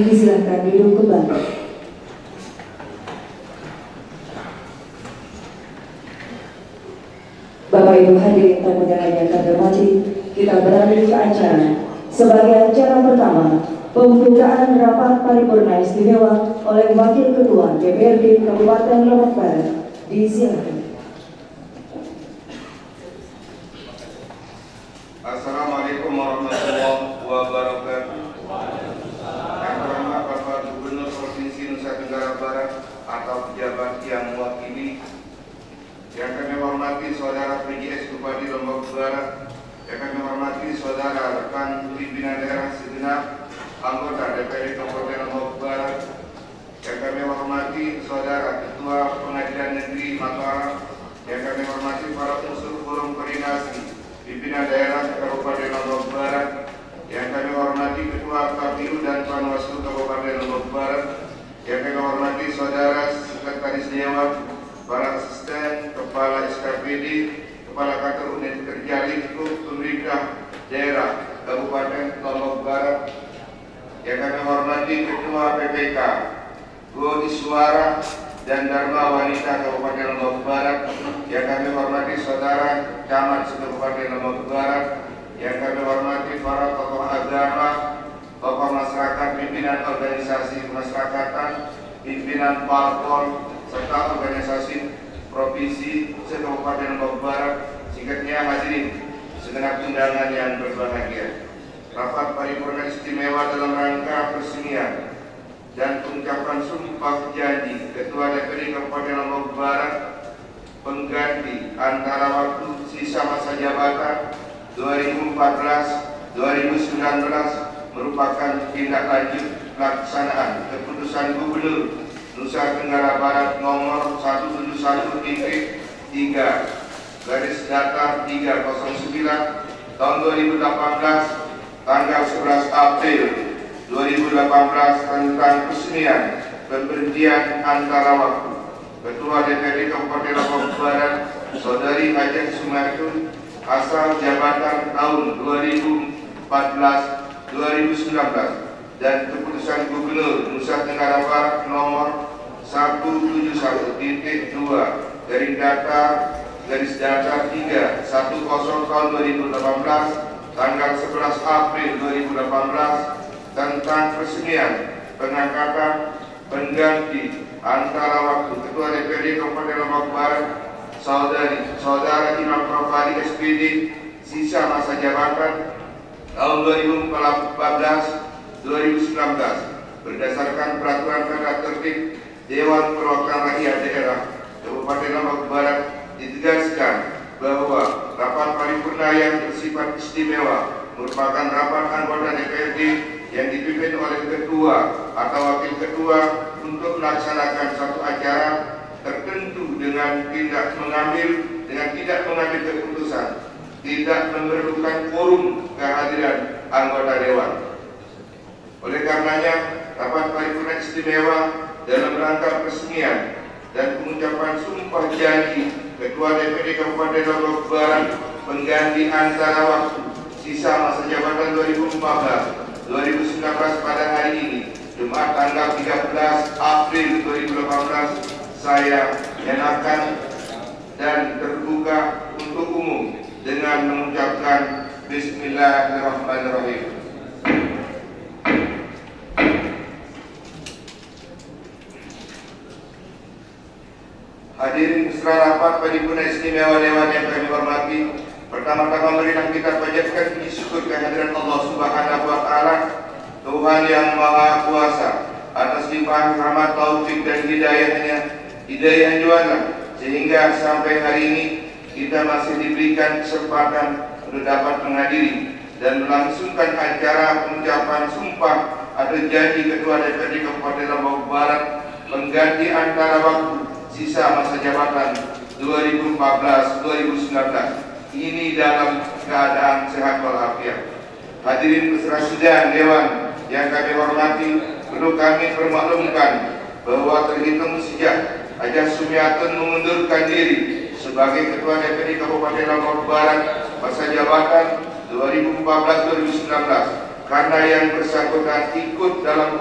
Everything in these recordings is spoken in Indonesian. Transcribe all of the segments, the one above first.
Disilakan duduk kembali. Bapak Ibu hadirin tamu undangan yang kami hormati, kita berada di acara. Sebagai acara pertama, pembukaan rapat paripurna istimewa oleh Wakil Ketua DPRD Kabupaten Lombok Barat. Disilakan. Assalamualaikum warahmatullahi wabarakatuh. Yang terhormat Bapak Gubernur Provinsi Nusa Tenggara Barat atau pejabat yang mewakili, yang kami hormati Saudara PJS Bupati Lombok Barat, yang kami hormati Saudara rekan pimpinan daerah segenap anggota DPRD Kabupaten Lombok Barat, yang kami hormati Saudara Ketua Pengadilan Negeri Mataram, yang kami hormati para unsur forum koordinasi pimpinan daerah Kabupaten Lombok Barat, yang kami hormati Ketua KPU dan Panwaslu Kabupaten Lombok Barat, yang kami hormati Saudara Sekretaris Dewan, para asisten, kepala SKPD, kepala kantor unit kerja lingkup pemerintah daerah Kabupaten Lombok Barat, yang kami hormati Ketua PPK, Go Iswara dan Dharma Wanita Kabupaten Lombok Barat, yang kami hormati Saudara Camat Kabupaten Lombok Barat, yang kami hormati para tokoh agama, tokoh masyarakat, pimpinan organisasi kemasyarakatan, pimpinan parpol, serta organisasi provinsi se-Kabupaten Lombok Barat, singkatnya hadirin segenap undangan yang berbahagia. Rapat paripurna istimewa dalam rangka peresmian dan pengucapan sumpah janji Ketua DPRD Kabupaten Lombok Barat pengganti antara waktu sisa masa jabatan 2014-2019 merupakan tindak lanjut pelaksanaan keputusan Gubernur Nusa Tenggara Barat nomor 171-3 garis datar 309 tahun 2018 tanggal 11 April 2018 tentang peresmian pemberhentian antara waktu Ketua DPRD Kabupaten Lombok Barat Saudari Hajat Sumartun asal jabatan tahun 2014-2019 dan keputusan Gubernur Nusa Tenggara Barat nomor 171.2 garis datar 310 tahun 2018 tanggal 11 April 2018 tentang peresmian pengangkatan pengganti antara waktu Ketua DPRD Kabupaten Lombok Barat Saudara Imam Profali SPD sisa masa jabatan tahun 2014-2019 berdasarkan peraturan tata tertib Dewan Perwakilan Rakyat Daerah Kabupaten Lombok Barat ditegaskan bahwa rapat paripurna yang bersifat istimewa merupakan rapat anggota DPRD yang dipimpin oleh ketua atau wakil ketua untuk melaksanakan satu acara tertentu dengan tidak mengambil keputusan, tidak memerlukan quorum kehadiran anggota dewan. Oleh karenanya, rapat paripurna istimewa dalam rangka peresmian dan pengucapan sumpah janji Ketua DPRD Kabupaten Lombok Barat pengganti antara waktu sisa masa jabatan 2014-2019 pada hari ini, Jumat tanggal 13 April 2018, saya nyatakan dan terbuka untuk umum dengan mengucapkan Bismillahirrahmanirrahim. Hadirin peserta rapat paripurna istimewa Dewan yang kami hormati, pertama-tama marilah kita panjatkan puji syukur kehadiran Allah Subhanahu wa Ta'ala, Tuhan yang Maha Kuasa, atas limpahan rahmat, taufik dan hidayah jualan, sehingga sampai hari ini kita masih diberikan kesempatan untuk dapat menghadiri dan melangsungkan acara pengucapan sumpah atau janji Ketua DPRD Kabupaten Lombok Barat pengganti antara waktu sisa masa jabatan 2014-2019 ini dalam keadaan sehat walafiat. Hadirin peserta sidang Dewan yang kami hormati, perlu kami permaklumkan bahwa terhitung sejak Hajat Sumiatun mengundurkan diri sebagai Ketua DPRD Kabupaten Lombok Barat masa jabatan 2014-2019 karena yang bersangkutan ikut dalam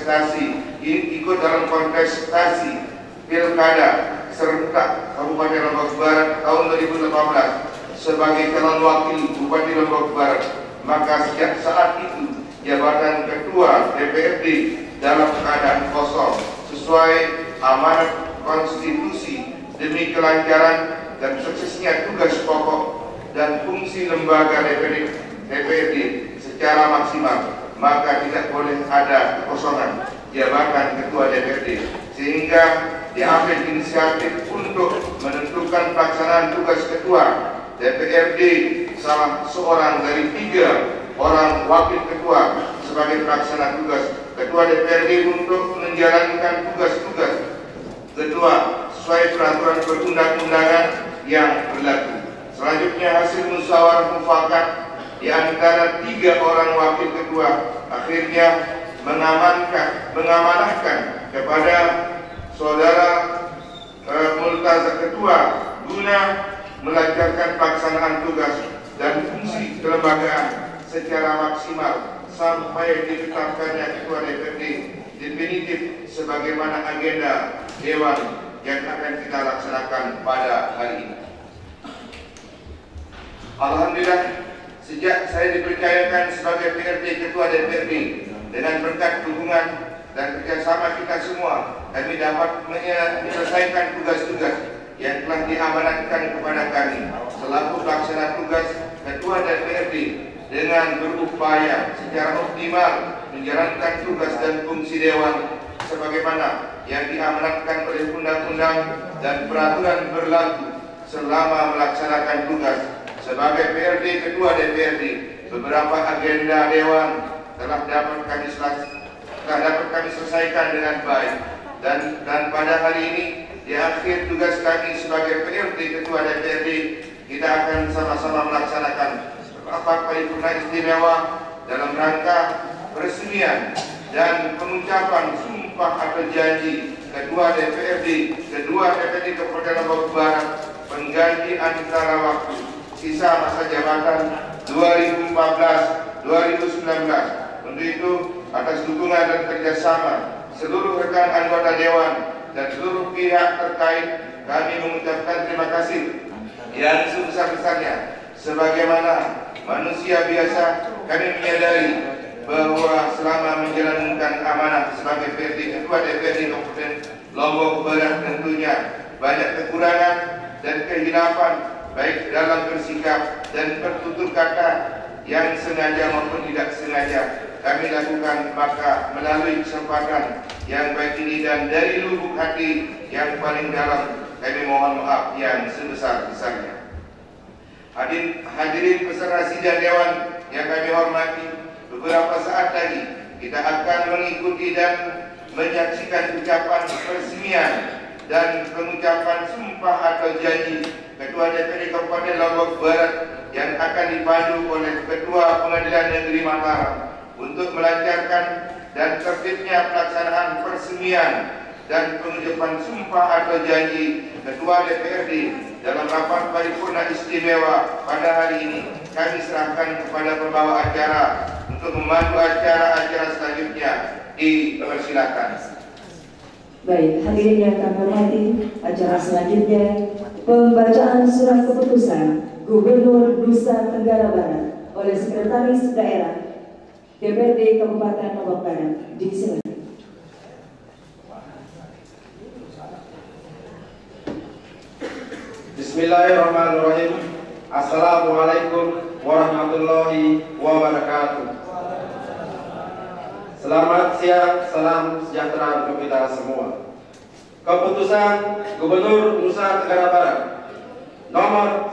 kontestasi Pilkada serentak Kabupaten Lombok Barat tahun 2018 sebagai calon wakil Bupati Lombok Barat, maka sejak saat itu jabatan Ketua DPRD dalam keadaan kosong sesuai amanat konstitusi demi kelancaran dan suksesnya tugas pokok dan fungsi lembaga DPRD secara maksimal, maka tidak boleh ada kekosongan jabatan Ketua DPRD, sehingga diambil inisiatif untuk menentukan pelaksanaan tugas Ketua DPRD salah seorang dari 3 orang wakil ketua sebagai pelaksana tugas Ketua DPRD untuk menjalankan tugas-tugas ketua sesuai peraturan perundang-undangan yang berlaku. Selanjutnya, hasil musyawarah mufakat di antara 3 orang wakil ketua akhirnya mengamanahkan kepada saudara Multaza Ketua guna melancarkan pelaksanaan tugas dan fungsi kelembagaan secara maksimal sampai ditetapkannya Ketua DPRD definitif sebagaimana agenda Dewan yang akan kita laksanakan pada hari ini. Alhamdulillah, sejak saya dipercayakan sebagai PRD Ketua DPRD, dengan berkat dukungan dan kerjasama kita semua, kami dapat menyelesaikan tugas-tugas yang telah diamanatkan kepada kami selaku pelaksana tugas Ketua DPRD dengan berupaya secara optimal menjalankan tugas dan fungsi Dewan sebagaimana yang diamanatkan oleh undang-undang dan peraturan berlaku selama melaksanakan tugas sebagai PRD Ketua DPRD. Beberapa agenda Dewan telah dapat kami selesaikan dengan baik, dan pada hari ini di akhir tugas kami sebagai PRD Ketua DPRD, kita akan sama-sama melaksanakan rapat paripurna istimewa dalam rangka peresmian dan pengucapan sumpah atau janji Ketua DPRD Kabupaten Lombok Barat pengganti antara waktu sisa masa jabatan 2014-2019. Untuk itu, atas dukungan dan kerjasama seluruh rekan anggota Dewan dan seluruh pihak terkait, kami mengucapkan terima kasih yang sebesar-besarnya. Sebagaimana manusia biasa, kami menyadari bahwa selama menjalankan amanah sebagai PRD Ketua DPRD Kabupaten Lombok Barat tentunya banyak kekurangan dan kehilapan baik dalam bersikap dan bertutur kata yang sengaja maupun tidak sengaja kami lakukan. Maka melalui kesempatan yang baik ini dan dari lubuk hati yang paling dalam, kami mohon maaf yang sebesar-besarnya. Hadirin peserta sidang Dewan yang kami hormati, beberapa saat lagi kita akan mengikuti dan menyaksikan ucapan peresmian dan pengucapan sumpah atau janji Ketua DPRD Kabupaten Lombok Barat yang akan dipandu oleh Ketua Pengadilan Negeri Mataram untuk melancarkan dan tertibnya pelaksanaan peresmian dan pengucapan sumpah atau janji Ketua DPRD dalam rapat paripurna istimewa pada hari ini. Kami serahkan kepada pembawa acara untuk memandu acara-acara selanjutnya. Dipersilakan. Baik, hadirin yang kami hormati, acara selanjutnya pembacaan surat keputusan Gubernur Nusa Tenggara Barat oleh Sekretaris Daerah DPRD Kabupaten Lombok Barat. Disilakan. Bismillahirrahmanirrahim. Assalamualaikum warahmatullahi wabarakatuh. Selamat siang, salam sejahtera untuk kita semua. Keputusan Gubernur Nusa Tenggara Barat nomor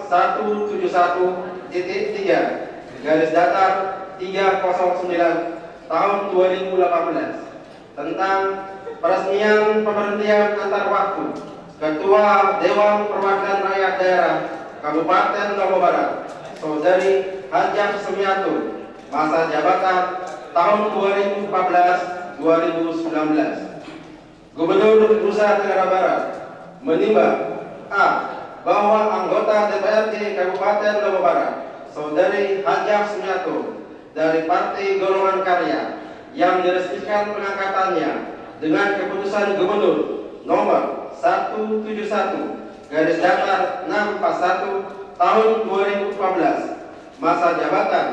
171.3 garis datar 309 tahun 2018 tentang peresmian pemberhentian antar waktu Ketua Dewan Perwakilan Rakyat Daerah Kabupaten Lombok Barat Saudari Hajah Sumiatur, masa jabatan tahun 2014-2019. Gubernur Nusa Tenggara Barat menimbang a. bahwa anggota DPRD Kabupaten Lombok Barat Saudari Hajah Sumiatur dari Partai Golongan Karya yang diresmikan pengangkatannya dengan keputusan Gubernur nomor 171 garis datar 641 tahun 2014, masa jabatan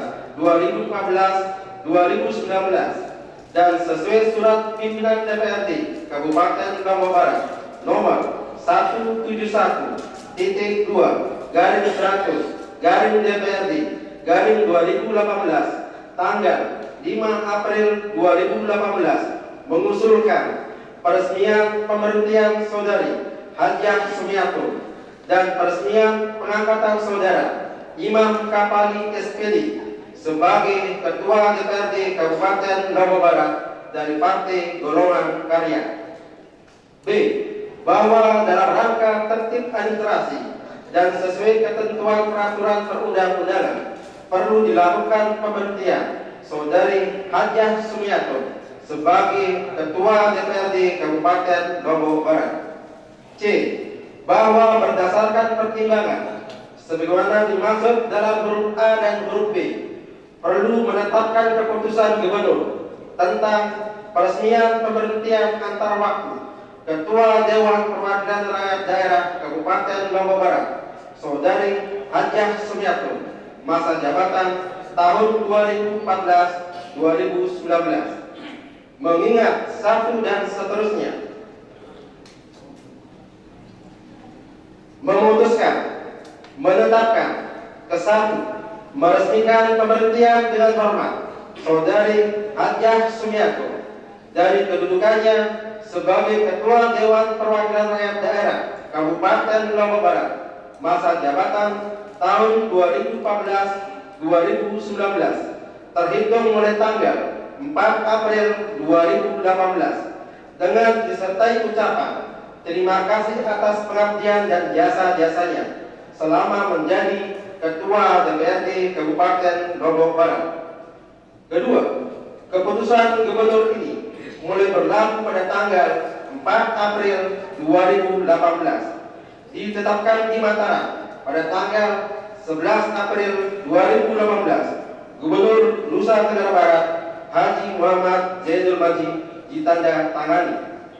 2014-2019, dan sesuai surat pimpinan DPRD Kabupaten Lombok Barat nomor 171.2 garing 100 garing DPRD garing 2018 tanggal 5 April 2018 mengusulkan peresmian pemberhentian Saudari Hajah Sumiato dan peresmian pengangkatan Saudara Imam Kapali SPD sebagai Ketua DPRD Kabupaten Lombok Barat dari Partai Golongan Karya. B. Bahwa dalam rangka tertib administrasi dan sesuai ketentuan peraturan perundang-undangan perlu dilakukan pemberhentian Saudari Hajah Sumiato sebagai Ketua DPRD Kabupaten Lombok Barat. C. Bahwa berdasarkan pertimbangan sebagaimana dimaksud dalam huruf A dan huruf B, perlu menetapkan keputusan Gubernur tentang peresmian pemberhentian antar waktu Ketua Dewan Perwakilan Rakyat Daerah Kabupaten Lombok Barat Saudari Hajah Sumiato, masa jabatan tahun 2014-2019, mengingat satu dan seterusnya. Memutuskan, menetapkan, kesatu, meresmikan pemberhentian dengan hormat Saudari Hajah Sumiato dari kedudukannya sebagai Ketua Dewan Perwakilan Rakyat Daerah Kabupaten Lombok Barat, masa jabatan tahun 2014-2019, terhitung mulai tanggal 4 April 2018, dengan disertai ucapan terima kasih atas pengabdian dan jasa-jasanya selama menjadi Ketua DPRD Kabupaten Lombok Barat. Kedua, keputusan Gubernur ini mulai berlaku pada tanggal 4 April 2018, ditetapkan di Mataram pada tanggal 11 April 2018, Gubernur Nusa Tenggara Barat Haji Muhammad Zainul Majid ditanda tangani.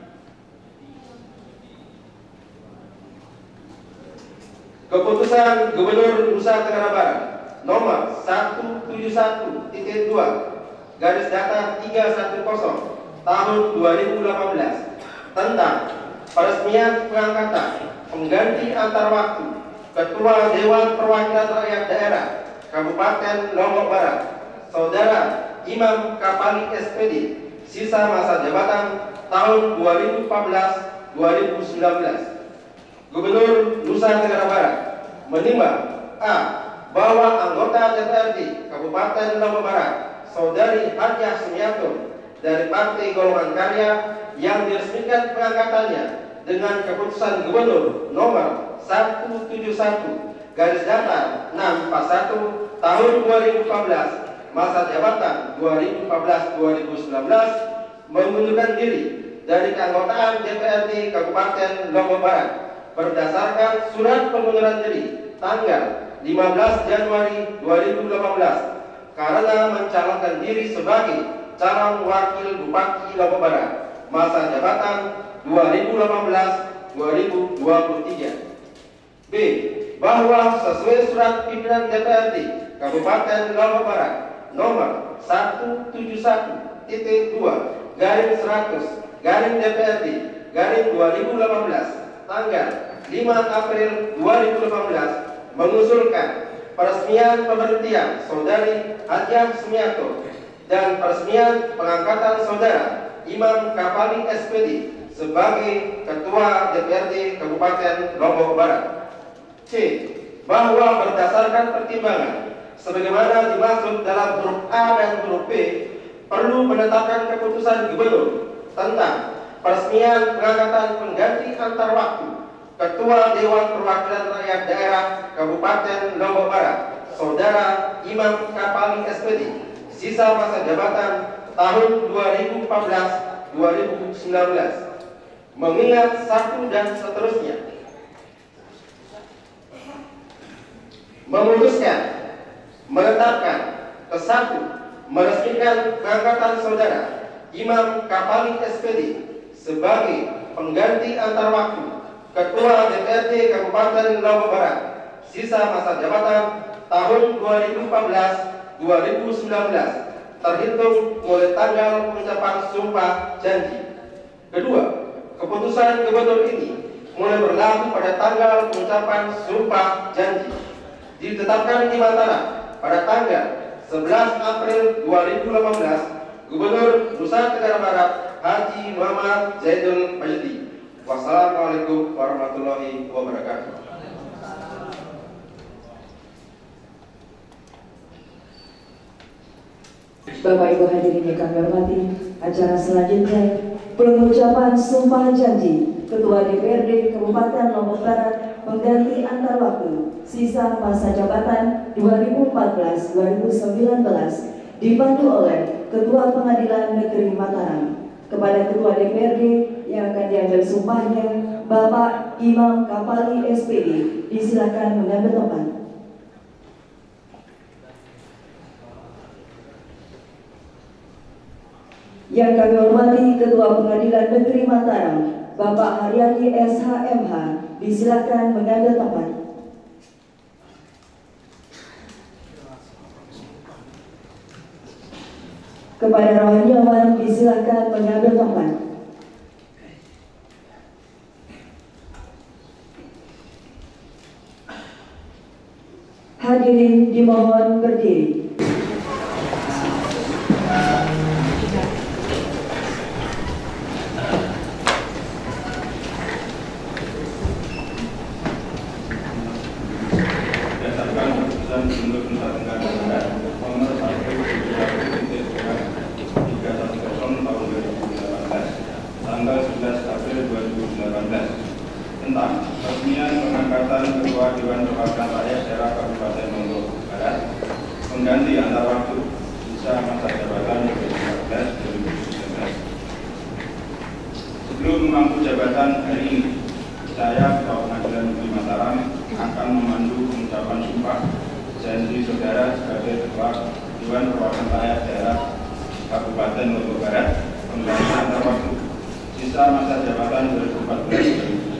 Keputusan Gubernur Nusa Tenggara Barat nomor 171.2 garis datar 310 tahun 2018 tentang peresmian pengangkatan pengganti antar waktu Ketua Dewan Perwakilan Rakyat Daerah Kabupaten Lombok Barat Saudara Imam Kapali SPD, sisa masa jabatan tahun 2014-2019. Gubernur Nusa Tenggara Barat menimbang A. Bahwa anggota DPRD Kabupaten Lombok Barat Saudari Hajah Sumiato dari Partai Golongan Karya yang diresmikan pengangkatannya dengan keputusan Gubernur nomor 171 garis datar 641 tahun 2014, masa jabatan 2014-2019, mengundurkan diri dari keanggotaan DPRD Kabupaten Lombok Barat berdasarkan surat pengunduran diri tanggal 15 Januari 2018 karena mencalonkan diri sebagai calon wakil Bupati Lombok Barat masa jabatan 2018-2023. B. Bahwa sesuai surat pimpinan DPRD Kabupaten Lombok Barat nomor 171.2 garing 100 garing DPRD garing 2018 tanggal 5 April 2018 mengusulkan peresmian pemberhentian Saudari Hajah Sumiato dan peresmian pengangkatan Saudara Imam Kapali SPD sebagai Ketua DPRD Kabupaten Lombok Barat. C. Bahwa berdasarkan pertimbangan sebagaimana dimaksud dalam huruf A dan huruf B, perlu menetapkan keputusan Gubernur tentang peresmian pengangkatan pengganti antar waktu Ketua Dewan Perwakilan Rakyat Daerah Kabupaten Lombok Barat Saudara Imam Kapali SPD, sisa masa jabatan tahun 2014-2019, mengingat satu dan seterusnya. Memutuskan, menetapkan, kesatu, meresmikan pengangkatan saudara Imam Kapali SPD sebagai pengganti antar waktu Ketua DPRD Kabupaten Lombok Barat sisa masa jabatan tahun 2014-2019 terhitung mulai tanggal pengucapan sumpah janji. Kedua, keputusan gubernur ini mulai berlaku pada tanggal pengucapan sumpah janji. Ditetapkan di Mataram pada tanggal 11 April 2018, Gubernur Nusa Tenggara Barat Haji Muhammad Zaidul Majdi. Wassalamualaikum warahmatullahi wabarakatuh. Bapak Ibu hadirin yang kami hormati, acara selanjutnya pengucapan sumpah janji Ketua DPRD Kabupaten Lombok Barat pengganti antar waktu sisa masa jabatan 2014-2019 dibantu oleh Ketua Pengadilan Negeri Mataram. Kepada Ketua DPRD yang akan diambil sumpahnya, Bapak Imam Kapali SPD, disilakan mengambil tempat. Yang kami hormati Ketua Pengadilan Negeri Mataram, Bapak Haryadi SHMH, disilakan mengambil tempat. Kepada rohaniawan disilakan mengambil tempat. Hadirin dimohon berdiri. Berdasarkan keputusan Gubernur Nusa Tenggara Barat nomor 1/310/2018 tanggal 11 April 2018 tentang peresmian pengangkatan Ketua Dewan Perwakilan Rakyat Daerah Kabupaten Lombok Barat pengganti antar waktu sisa masa jabatan 2014-2019. Sebelum memangku jabatan hari ini, saya Ketua Pengadilan Negeri Mataram akan memandu pengucapan sumpah janji saudara sebagai Ketua Dewan Perwakilan Rakyat Daerah Kabupaten Lombok Barat pengganti antar waktu sisa masa jabatan 2014-2019.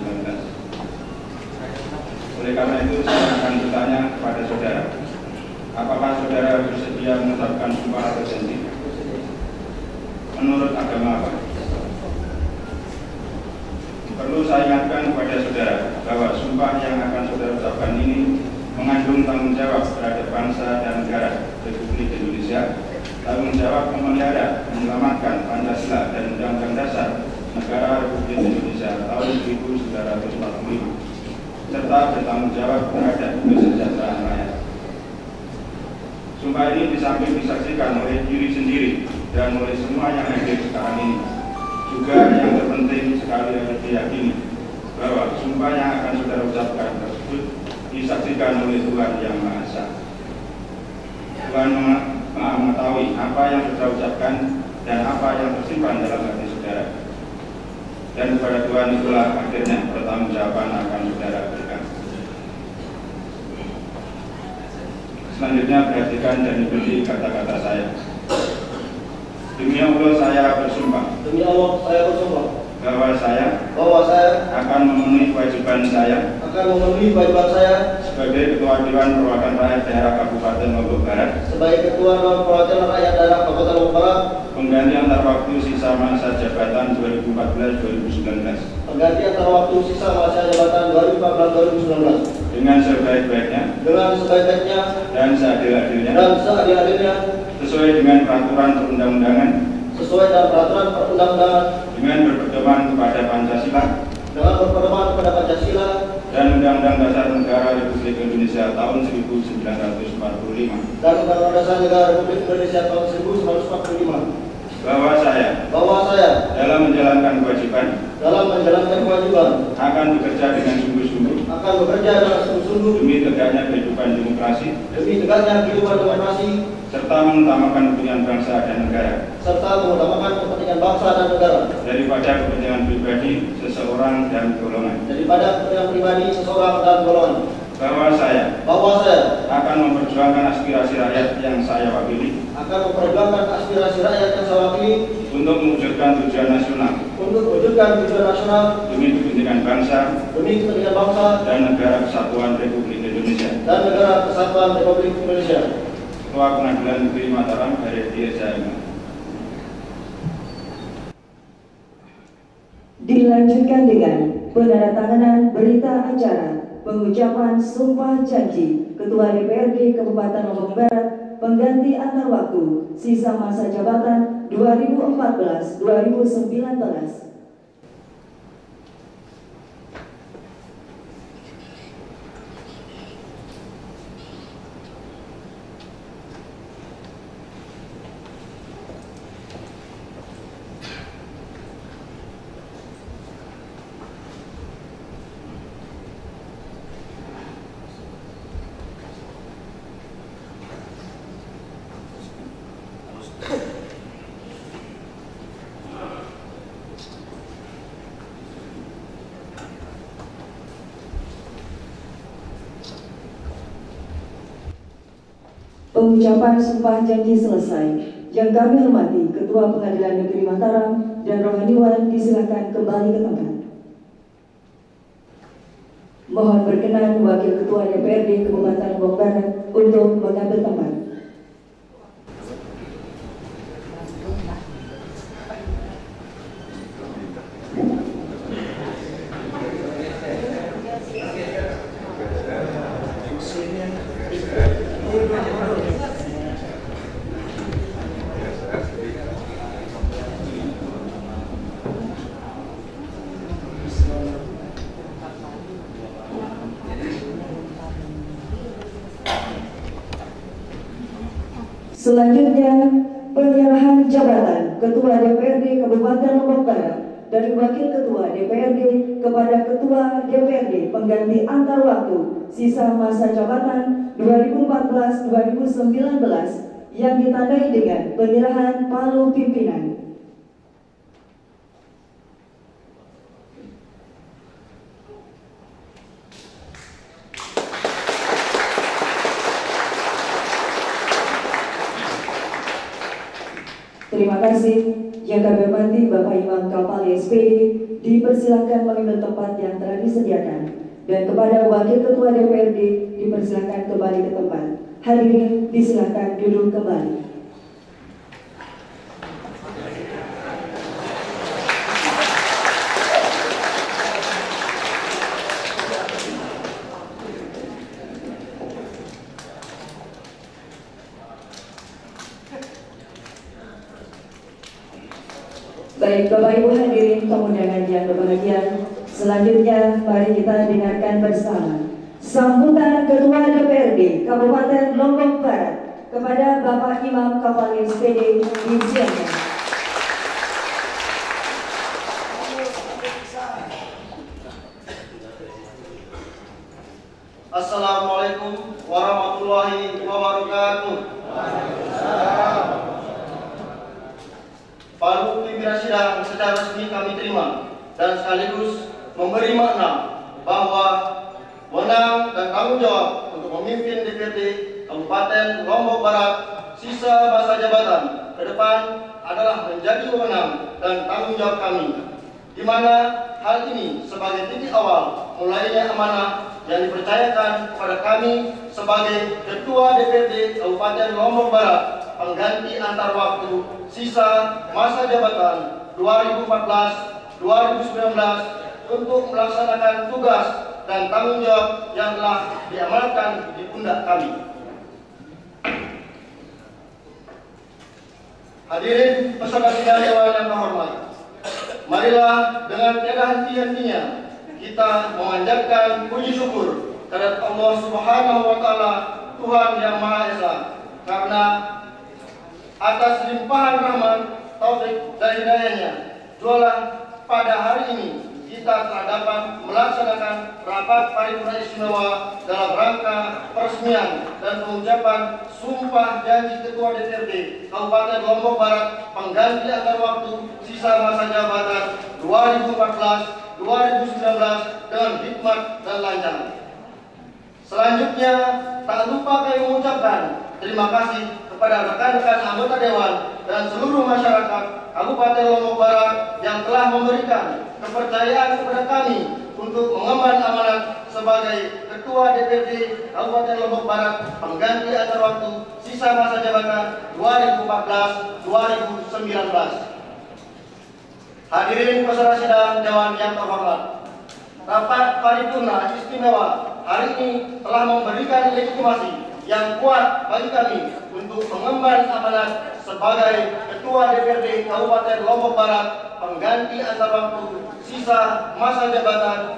Oleh karena itu saya akan bertanya kepada saudara, apakah saudara bersedia mengucapkan sumpah atau janji? Menurut agama apa? Perlu saya ingatkan kepada saudara bahwa sumpah yang akan saudara ucapkan ini mengandung tanggung jawab terhadap bangsa dan negara Republik Indonesia, tanggung jawab memelihara, menyelamatkan Pancasila dan Undang-Undang Dasar Negara Republik Indonesia tahun 1945, serta bertanggung jawab terhadap kesejahteraan rakyat. Sumpah ini disamping disaksikan oleh diri sendiri dan oleh semua yang hadir sekarang ini, juga yang terpenting sekali harus diyakini bahwa sumpah yang akan saudara ucapkan tersebut disaksikan oleh Tuhan Yang Maha Esa. Tuhan Maha mengetahui apa yang saudara ucapkan dan apa yang tersimpan dalam hati saudara. Dan kepada Tuhan itulah akhirnya pertanggungjawaban akan saudara berikan. Selanjutnya perhatikan dan ikuti kata-kata saya. Demi Allah saya bersumpah. Demi Allah saya bersumpah Bahwa saya akan memenuhi kewajiban saya sebagai Ketua Dewan Perwakilan Rakyat Daerah Kabupaten Lombok Barat pengganti antar waktu sisa masa jabatan 2014-2019 dengan sebaik-baiknya dan seadil-adilnya sesuai dengan peraturan perundang-undangan dengan berpedoman kepada Pancasila dan Undang-Undang Dasar Negara Republik Indonesia tahun 1945 bahwa saya dalam menjalankan kewajiban akan bekerja dengan sungguh-sungguh demi tegaknya kehidupan demokrasi serta mengutamakan kepentingan bangsa dan negara daripada kepentingan pribadi seseorang dan golongan. Bahwa saya akan memperjuangkan aspirasi rakyat yang saya wakili akan memperjuangkan aspirasi rakyat yang saya wakili untuk mewujudkan tujuan nasional demi kepentingan bangsa dan negara kesatuan Republik Indonesia. Ketua Pengadilan Negeri Mataram, Haryadi Esa. Dilanjutkan dengan penandatanganan berita acara pengucapan sumpah janji Ketua DPRD Kabupaten Lombok Barat pengganti antar waktu sisa masa jabatan 2014-2019. Pengucapan sumpah janji selesai. Yang kami hormati Ketua Pengadilan Negeri Mataram dan Rohaniwan disilakan kembali ke tempat. Mohon berkenan Wakil Ketua DPRD Kabupaten Lombok Barat untuk mengambil tempat. Selanjutnya, penyerahan jabatan Ketua DPRD Kabupaten Lombok Barat dari Wakil Ketua DPRD kepada Ketua DPRD pengganti antar waktu sisa masa jabatan 2014-2019 yang ditandai dengan penyerahan palu pimpinan. Terima kasih. Yang kami hormati Bapak Imam Kapali SPD dipersilakan mengambil tempat yang telah disediakan, dan kepada Wakil Ketua DPRD dipersilakan kembali ke tempat. Hadirin disilakan duduk kembali. Baik, Bapak Ibu hadirin tamu undangan yang berbahagia, selanjutnya mari kita dengarkan bersama sambutan Ketua DPRD Kabupaten Lombok Barat kepada Bapak Imam Kapali SPD diisiannya. Assalamualaikum warahmatullahi wabarakatuh. Palu pimpinan sidang secara resmi kami terima dan sekaligus memberi makna bahwa wewenang dan tanggung jawab untuk memimpin DPRD Kabupaten Lombok Barat sisa masa jabatan ke depan adalah menjadi wewenang dan tanggung jawab kami, di mana hal ini sebagai titik awal mulainya amanah yang dipercayakan kepada kami sebagai Ketua DPRD Kabupaten Lombok Barat pengganti antar waktu sisa masa jabatan 2014-2019 untuk melaksanakan tugas dan tanggung jawab yang telah diamanatkan di pundak kami. Hadirin peserta sidang dewan yang terhormat, marilah dengan tiada henti-hentinya kita memanjatkan puji syukur kepada Allah Subhanahu wa Ta'ala, Tuhan yang Maha Esa, karena atas limpahan rahmat, taufik dan hidayahnya, jualah pada hari ini kita telah dapat melaksanakan rapat paripurna istimewa dalam rangka peresmian dan pengucapan sumpah janji Ketua DPRD Kabupaten Lombok Barat pengganti antar waktu sisa masa jabatan 2014-2019 dengan hikmat dan lancar. Selanjutnya, tak lupa kami mengucapkan terima kasih kepada kepada rekan-rekan anggota Dewan dan seluruh masyarakat Kabupaten Lombok Barat yang telah memberikan kepercayaan kepada kami untuk mengemban amanat sebagai Ketua DPRD Kabupaten Lombok Barat pengganti antar waktu sisa masa jabatan 2014-2019. Hadirin peserta sidang Dewan yang terhormat, rapat paripurna istimewa hari ini telah memberikan legitimasi yang kuat bagi kami untuk mengemban amanat sebagai Ketua DPRD Kabupaten Lombok Barat pengganti antar waktu sisa masa jabatan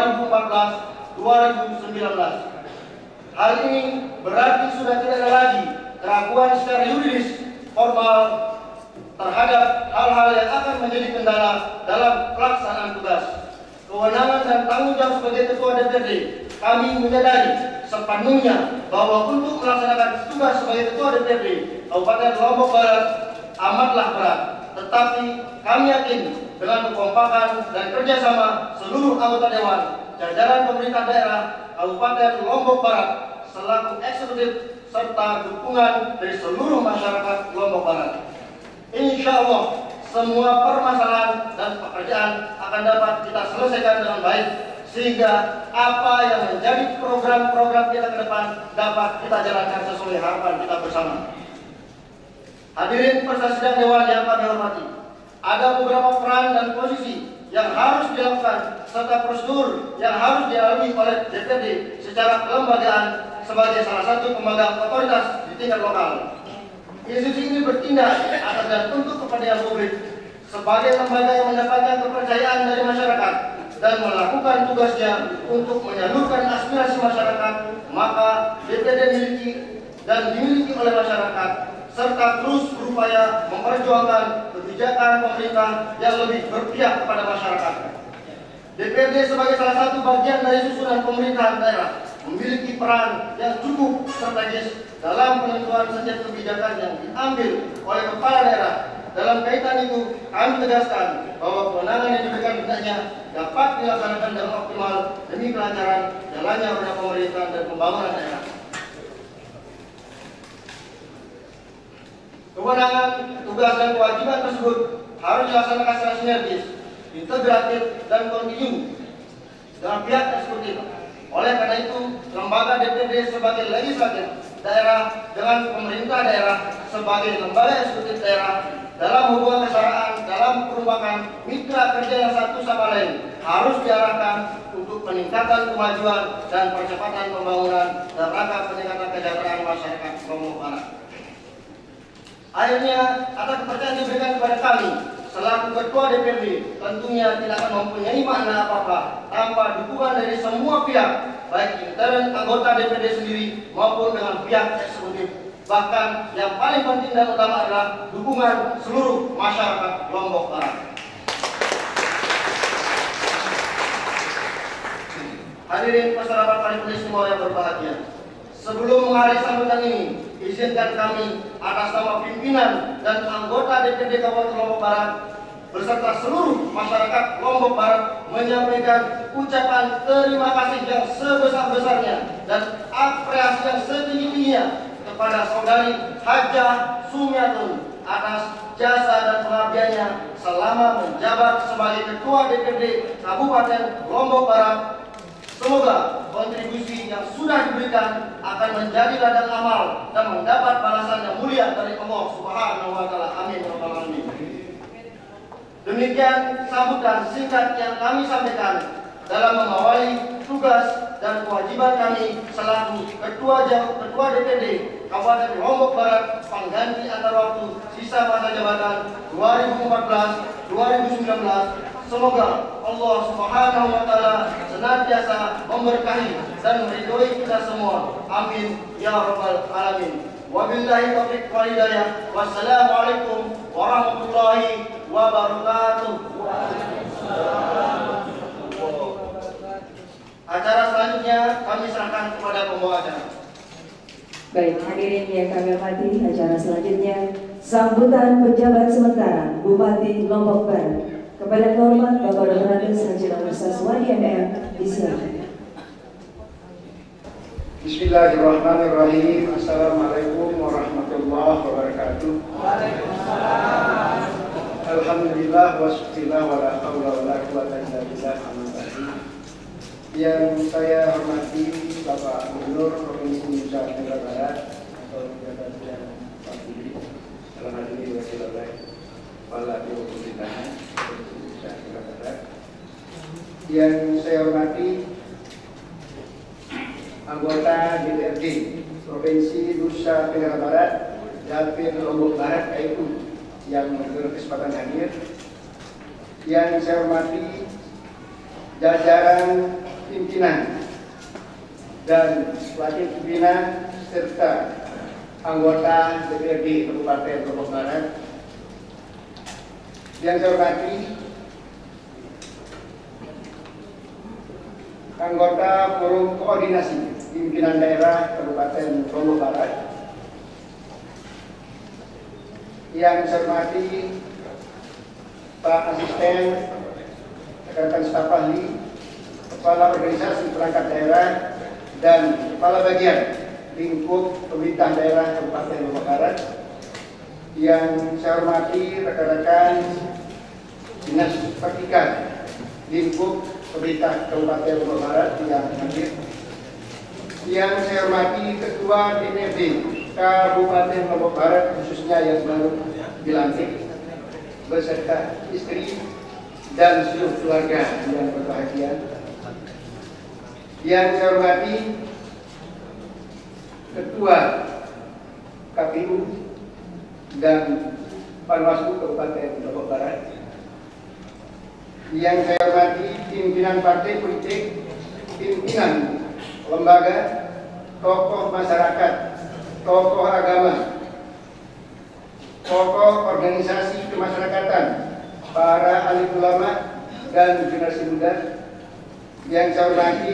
2014-2019. Hal ini berarti sudah tidak ada lagi keraguan secara yuridis formal terhadap hal-hal yang akan menjadi kendala dalam pelaksanaan tugas. Kewenangan dan tanggung jawab sebagai Ketua DPRD, kami menyadari sepenuhnya bahwa untuk melaksanakan tugas sebagai Ketua DPRD Kabupaten Lombok Barat amatlah berat. Tetapi kami yakin dengan kekompakan dan kerjasama seluruh anggota Dewan, jajaran pemerintah daerah Kabupaten Lombok Barat selaku eksekutif serta dukungan dari seluruh masyarakat Lombok Barat, insya Allah semua permasalahan dan pekerjaan akan dapat kita selesaikan dengan baik, sehingga apa yang menjadi program-program kita ke depan dapat kita jalankan sesuai harapan kita bersama. Hadirin peserta sidang Dewan yang kami hormati, ada beberapa peran dan posisi yang harus dilakukan serta prosedur yang harus dilalui oleh DPRD secara kelembagaan sebagai salah satu pemegang otoritas di tingkat lokal. Institusi ini bertindak atas dan untuk kepentingan publik sebagai lembaga yang mendapatkan kepercayaan dari masyarakat dan melakukan tugasnya untuk menyalurkan aspirasi masyarakat, maka DPRD dimiliki dan dimiliki oleh masyarakat serta terus berupaya memperjuangkan kebijakan pemerintah yang lebih berpihak kepada masyarakat. DPRD sebagai salah satu bagian dari susunan pemerintahan daerah memiliki peran yang cukup strategis dalam penentuan setiap kebijakan yang diambil oleh kepala daerah. Dalam kaitan itu, kami tegaskan bahwa kewenangan yang diberikan hendaknya dapat dilaksanakan dengan optimal demi kelancaran jalannya roda pemerintahan dan pembangunan daerah. Kewenangan, tugas dan kewajiban tersebut harus dilaksanakan secara sinergis, integratif dan kontinu dengan pihak eksekutif. Oleh karena itu, lembaga DPRD sebagai legislatif daerah dengan pemerintah daerah sebagai lembaga eksekutif daerah dalam hubungan kesetaraan dalam perubahan mitra kerja yang satu sama lain harus diarahkan untuk peningkatan kemajuan dan percepatan pembangunan dan rangka peningkatan kesejahteraan masyarakat Lombok Barat. Akhirnya, atas kepercayaan diberikan kepada kami selaku Ketua DPRD, tentunya tidak akan mempunyai makna apa-apa tanpa dukungan dari semua pihak, baik intern anggota DPRD sendiri maupun dengan pihak eksekutif. Bahkan yang paling penting dan utama adalah dukungan seluruh masyarakat Lombok Barat. Hadirin peserta rapat paripurna istimewa yang berbahagia, sebelum mengakhiri sambutan ini, izinkan kami atas nama pimpinan dan anggota DPRD Kabupaten Lombok Barat beserta seluruh masyarakat Lombok Barat menyampaikan ucapan terima kasih yang sebesar-besarnya dan apresiasi yang setinggi-tingginya kepada Saudari Hajah Sumiatun atas jasa dan pengabdiannya selama menjabat sebagai Ketua DPRD Kabupaten Lombok Barat. Semoga kontribusi yang sudah diberikan akan menjadi ladang amal dan mendapat balasan yang mulia dari Allah Subhanahu wa Ta'ala. Amin ya rabbal alamin. Demikian sambutan singkat yang kami sampaikan dalam mengawali tugas dan kewajiban kami selaku Ketua DPRD Kabupaten Lombok Barat pengganti antar waktu sisa masa jabatan 2014-2019. Semoga Allah Subhanahu wa Ta'ala senantiasa memberkahi dan meridhoi kita semua. Amin ya rabbal alamin. Wabillahi taufiq wal hidayah. Wassalamualaikum warahmatullahi wabarakatuh. Acara selanjutnya kami serahkan kepada pembawa acara. Baik, hadirin yang kami hormati, acara selanjutnya sambutan pejabat sementara Bupati Lombok Barat. Kepada hormat Bapak Dr. Andes Haji Nomor Saswadi MR, disilakan. Bismillahirrahmanirrahim. Assalamualaikum warahmatullahi wabarakatuh. Waalaikumsalam. Alhamdulillah wasbillah wala haula wala quwwata illa billah. Yang saya hormati Bapak Gubernur Provinsi Nusa Tenggara Barat atau pejabat yang terpilih dalam hal ini wakil oleh Kepala Biro Pemerintahan Provinsi Nusa Tenggara Barat. Yang saya hormati anggota DPRD Provinsi Nusa Tenggara Barat, Dapil Lombok Barat KIU yang berkesempatan hadir. Yang saya hormati jajaran pimpinan dan wakil pimpinan serta anggota DPRD Kabupaten Lombok Barat. Yang saya hormati anggota Forum Koordinasi Pimpinan Daerah Kabupaten Lombok Barat. Yang saya hormati Pak Asisten rekan staf ahli, Kepala Organisasi Perangkat Daerah, dan Kepala Bagian Lingkup Pemerintah Daerah Kabupaten Lombok Barat. Yang saya hormati rekan-rekan Dinas Pertikan Lingkup Pemerintah Kabupaten Lombok Barat yang hadir. Yang saya hormati Ketua DPRD Kabupaten Lombok Barat, khususnya yang baru dilantik, beserta istri dan seluruh keluarga yang berbahagia. Yang saya hormati Ketua KPU dan Panwaslu Kabupaten Lombok Barat. Yang saya hormati pimpinan partai politik, pimpinan lembaga, tokoh masyarakat, tokoh agama, tokoh organisasi kemasyarakatan, para alim ulama dan generasi muda. Yang saya hormati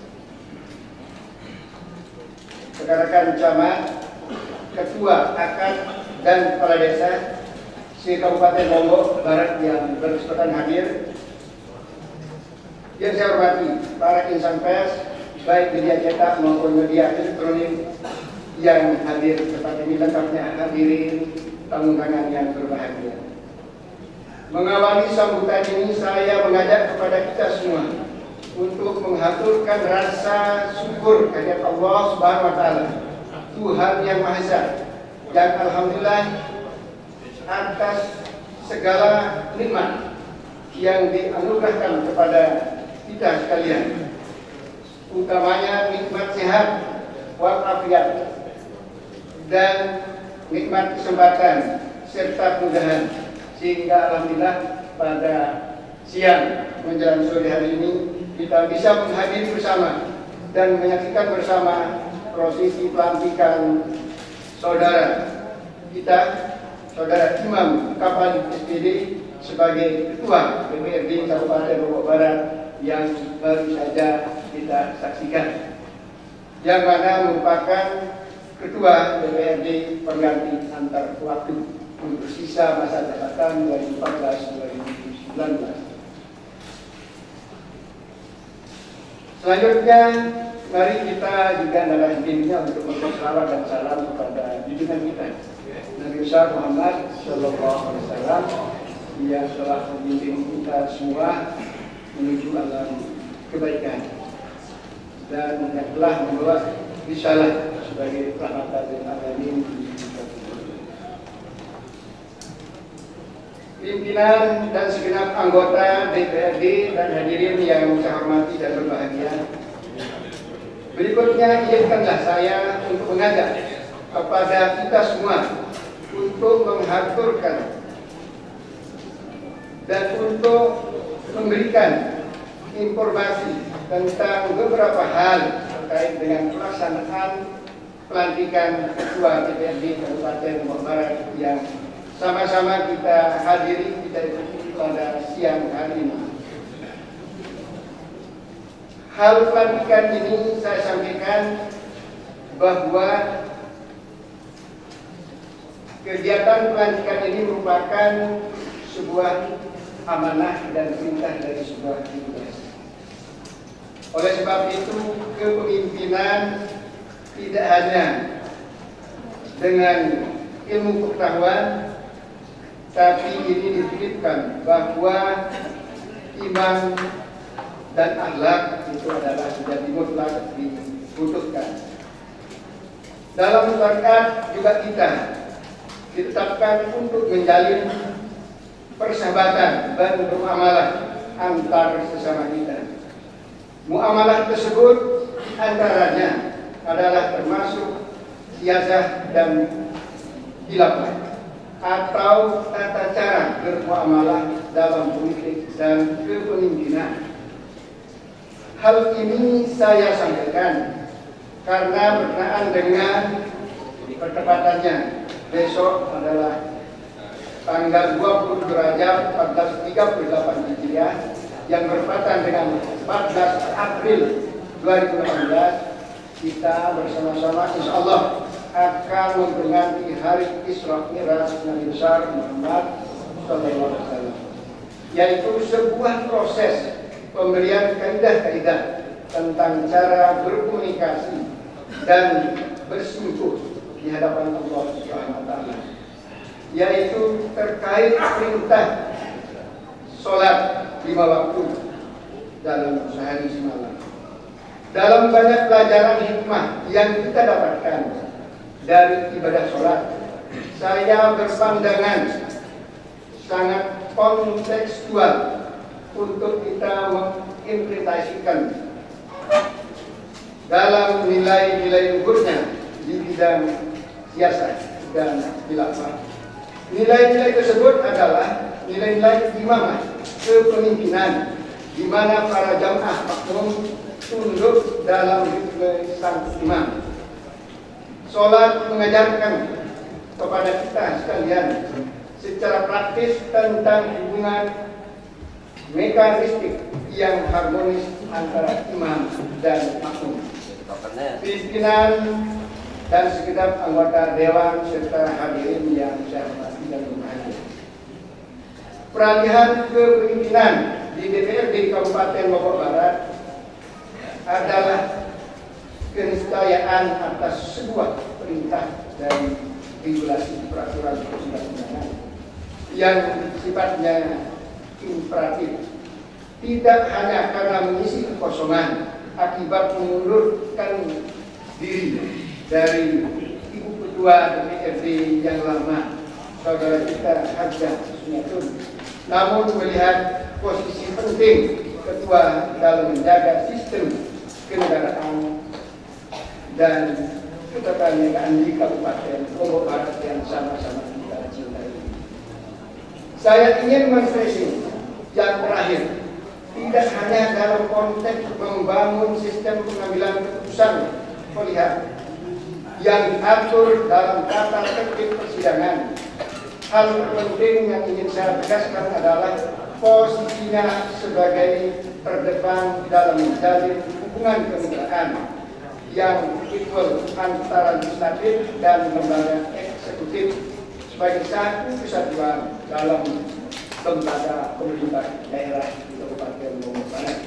rekan-rekan camat, ketua akad dan kepala desa se-Kabupaten Lombok Barat yang berkesempatan hadir. Yang saya hormati para insan pers, baik media cetak maupun media elektronik yang hadir tempat ini, lengkapnya hadirin tamu undangan yang berbahagia. Mengawali sambutan ini, saya mengajak kepada kita semua untuk menghaturkan rasa syukur kehadirat Allah Subhanahu wa Ta'ala, Tuhan yang Maha Esa, yang alhamdulillah atas segala nikmat yang dianugerahkan kepada kita sekalian, utamanya nikmat sehat walafiat dan nikmat kesempatan serta kemudahan, sehingga alhamdulillah pada siang menjelang sore hari ini kita bisa menghadiri bersama dan menyaksikan bersama prosesi pelantikan saudara kita, Saudara Imam Kapal SPD sebagai Ketua DPRD Kabupaten Lombok Barat yang baru saja kita saksikan, yang mana merupakan Ketua DPRD pengganti antar waktu untuk sisa masa jabatan 2014-2019. Selanjutnya, mari kita juga narasi dirinya untuk memberi salawat dan salam kepada junjungan kita Nabi besar Muhammad Sallallahu Alaihi Wasallam yang telah membimbing kita semua menuju alam kebaikan dan yang telah membawa risalah sebagai rahmatan lil alamin. Pimpinan dan segenap anggota DPRD dan hadirin yang saya hormati dan berbahagia, berikutnya izinkanlah saya untuk mengajak kepada kita semua untuk menghaturkan dan untuk memberikan informasi tentang beberapa hal terkait dengan pelaksanaan pelantikan Ketua DPRD Kabupaten Lombok Barat yang sama-sama kita hadiri, kita ikuti pada siang hari ini. Hal pelantikan ini saya sampaikan bahwa kegiatan pelantikan ini merupakan sebuah amanah dan perintah dari sebuah tugas. Oleh sebab itu, kepemimpinan tidak hanya dengan ilmu pengetahuan, tapi ini dititipkan bahwa iman dan akhlak itu adalah sudah mutlak dibutuhkan. Dalam syariat juga kita ditetapkan untuk menjalin persahabatan dan bermuamalah antar sesama kita. Muamalah tersebut antaranya adalah termasuk siyasah dan khilafah atau tata cara bermuamalah dalam politik dan kepemimpinan. Hal ini saya sampaikan karena berkenaan dengan pertepatannya besok adalah tanggal 20 Rajab 1438 Hijriah yang bertepatan dengan 14 April 2018, kita bersama-sama insya Allah akan memperingati hari Isra Mi'raj Nabi besar Muhammad SAW, yaitu sebuah proses pemberian kaidah-kaidah tentang cara berkomunikasi dan bersimpuh di hadapan Allah Subhanahu wa taala, yaitu terkait perintah sholat 5 waktu dalam sehari semalam. Dalam banyak pelajaran hikmah yang kita dapatkan dari ibadah sholat, saya berpandangan sangat kontekstual untuk kita mengimplementasikan dalam nilai-nilai luhurnya di bidang siasat dan khilafah. Nilai-nilai tersebut adalah nilai-nilai imamah, kepemimpinan, di mana para jamaah makmum tunduk dalam ritme sang imam. Sholat mengajarkan kepada kita sekalian secara praktis tentang hubungan mekanistik yang harmonis antara imam dan makmum, pimpinan dan segenap anggota dewan serta hadirin yang saya hormati dan berbahagia. Peralihan kepemimpinan di DPRD Kabupaten Lombok Barat adalah keniscayaan atas sebuah perintah dari regulasi peraturan perundang-undangan yang sifatnya imperatif, tidak hanya karena mengisi kekosongan akibat mengundurkan diri dari Ibu Ketua DPRD yang lama, saudara kita Hajah Sunyatun, namun melihat posisi penting Ketua dalam menjaga sistem kenegaraan dan ketatanegaraan di Kabupaten Lombok Barat yang sama-sama kita cintai. Saya ingin men-stressing yang terakhir, tidak hanya dalam konteks membangun sistem pengambilan keputusan melihat yang diatur dalam tata tertib persidangan. Hal penting yang ingin saya tegaskan adalah posisinya sebagai terdepan dalam menjalin hubungan kemitraan yang equal antara legislatif dan lembaga eksekutif sebagai satu kesatuan dalam lembaga pemerintah daerah di Kabupaten Lombok Barat.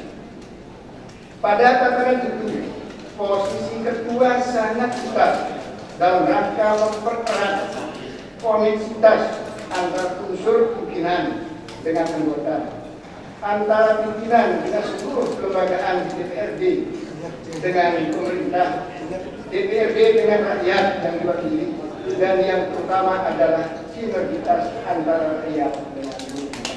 Pada tataran itu, posisi ketua sangat besar dalam rangka mempererat koneksitas antara unsur pimpinan dengan anggota, antara pimpinan dengan seluruh kelembagaan di DPRD dengan pemerintah, DPRD dengan rakyat yang diwakili, dan yang terutama adalah sinergitas antara rakyat dengan pemerintah.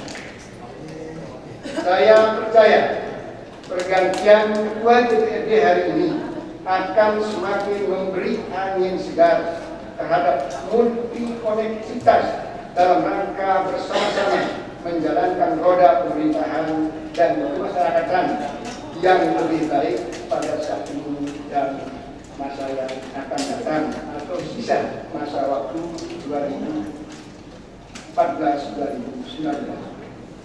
Saya percaya pergantian ketua DPRD hari ini akan semakin memberi angin segar terhadap multi-koneksitas dalam rangka bersama-sama menjalankan roda pemerintahan dan kemasyarakatan yang lebih baik pada saat ini dan masa yang akan datang atau sisa masa waktu 2014-2019.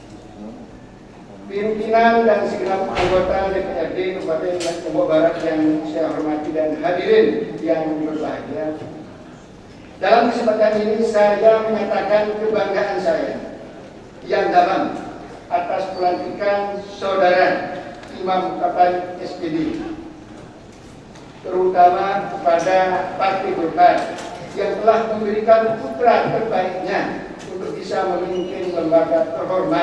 Pimpinan dan segenap anggota DPRD Kabupaten Lombok Barat yang saya hormati dan hadirin yang berbahagia, dalam kesempatan ini saya menyatakan kebanggaan saya yang dalam atas pelantikan saudara Imam Kapal SPD terutama kepada Partai Golkar yang telah memberikan putra terbaiknya untuk bisa memimpin lembaga terhormat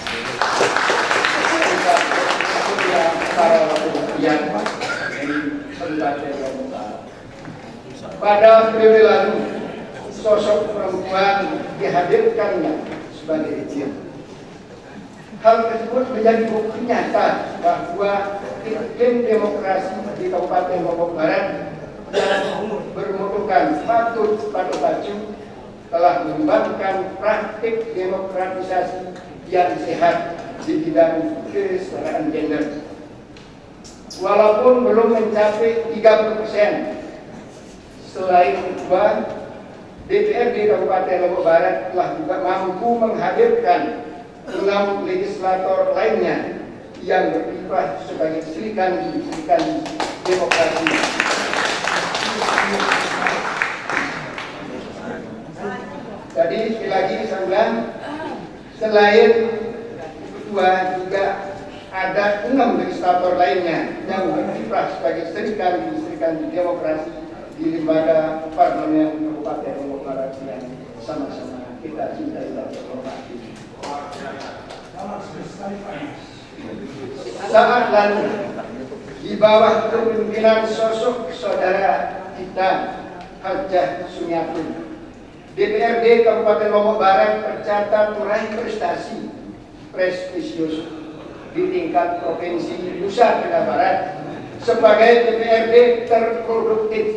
para wakil di Kabupaten Lombok Barat. Pada periode lalu, sosok perempuan dihadirkannya sebagai izin. Hal tersebut menjadi bukti nyata bahwa iklim demokrasi di Kabupaten Lombok Barat yang bermutukan patut pada baju telah mengembangkan praktik demokratisasi yang sehat di bidang kesetaraan gender. Walaupun belum mencapai 30%, selain ketua, DPRD Kabupaten Lombok Barat telah juga mampu menghadirkan 6 legislator lainnya yang berkiprah sebagai serikandi demokrasi. Jadi sekali lagi saya bilang, selain ketua juga ada 6 legislator lainnya yang berkiprah sebagai serikandi demokrasi di lembaga parlemen Kabupaten Lombok Barat yang sama-sama kita cintai dan hormati. Saat lalu di bawah kepemimpinan sosok saudara kita Hajah Sumiatun, DPRD Kabupaten Lombok Barat tercatat meraih prestasi prestisius di tingkat provinsi Nusa Tenggara Barat sebagai DPRD terproduktif.